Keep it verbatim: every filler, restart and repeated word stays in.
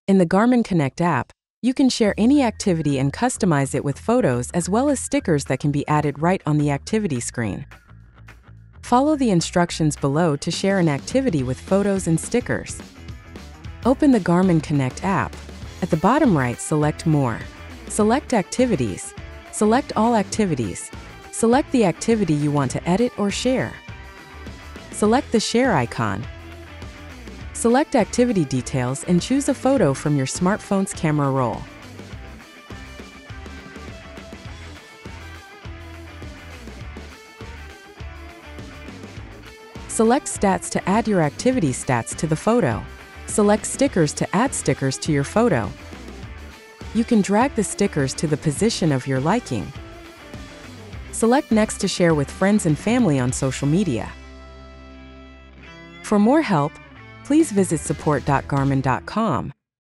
In the Garmin Connect app, you can share any activity and customize it with photos as well as stickers that can be added right on the activity screen. Follow the instructions below to share an activity with photos and stickers. Open the Garmin Connect app. At the bottom right, select More. Select Activities. Select All Activities. Select the activity you want to edit or share. Select the share icon. Select activity details and choose a photo from your smartphone's camera roll. Select Stats to add your activity stats to the photo. Select Stickers to add stickers to your photo. You can drag the stickers to the position of your liking. Select Next to share with friends and family on social media. For more help, please visit support dot garmin dot com.